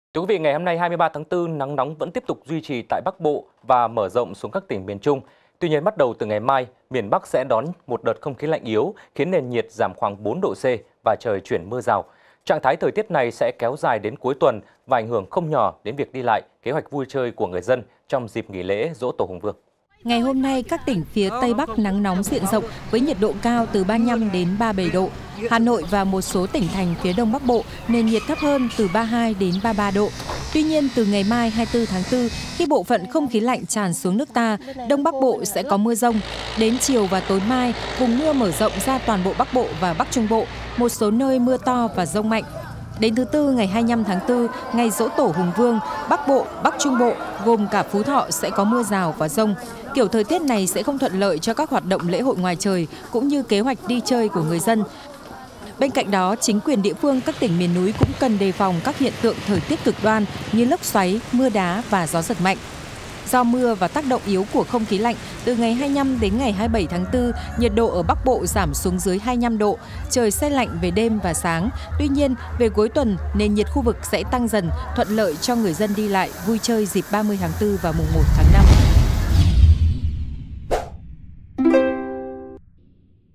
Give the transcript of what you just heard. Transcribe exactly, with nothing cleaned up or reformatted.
Thưa quý vị, ngày hôm nay hai mươi ba tháng tư, nắng nóng vẫn tiếp tục duy trì tại Bắc Bộ và mở rộng xuống các tỉnh miền Trung. Tuy nhiên, bắt đầu từ ngày mai, miền Bắc sẽ đón một đợt không khí lạnh yếu, khiến nền nhiệt giảm khoảng bốn độ C và trời chuyển mưa rào. Trạng thái thời tiết này sẽ kéo dài đến cuối tuần và ảnh hưởng không nhỏ đến việc đi lại, kế hoạch vui chơi của người dân trong dịp nghỉ lễ Giỗ Tổ Hùng Vương. Ngày hôm nay, các tỉnh phía Tây Bắc nắng nóng diện rộng với nhiệt độ cao từ ba mươi lăm đến ba mươi bảy độ. Hà Nội và một số tỉnh thành phía Đông Bắc Bộ nền nhiệt thấp hơn từ ba mươi hai đến ba mươi ba độ. Tuy nhiên, từ ngày mai hai mươi tư tháng tư, khi bộ phận không khí lạnh tràn xuống nước ta, Đông Bắc Bộ sẽ có mưa rông. Đến chiều và tối mai, vùng mưa mở rộng ra toàn bộ Bắc Bộ và Bắc Trung Bộ, một số nơi mưa to và dông mạnh. Đến thứ Tư ngày hai mươi lăm tháng tư, ngày Giỗ Tổ Hùng Vương, Bắc Bộ, Bắc Trung Bộ gồm cả Phú Thọ sẽ có mưa rào và dông. Kiểu thời tiết này sẽ không thuận lợi cho các hoạt động lễ hội ngoài trời cũng như kế hoạch đi chơi của người dân. Bên cạnh đó, chính quyền địa phương các tỉnh miền núi cũng cần đề phòng các hiện tượng thời tiết cực đoan như lốc xoáy, mưa đá và gió giật mạnh. Do mưa và tác động yếu của không khí lạnh, từ ngày hai mươi lăm đến ngày hai mươi bảy tháng tư, nhiệt độ ở Bắc Bộ giảm xuống dưới hai mươi lăm độ, trời se lạnh về đêm và sáng. Tuy nhiên, về cuối tuần, nền nhiệt khu vực sẽ tăng dần, thuận lợi cho người dân đi lại, vui chơi dịp ba mươi tháng tư và mùng một tháng năm.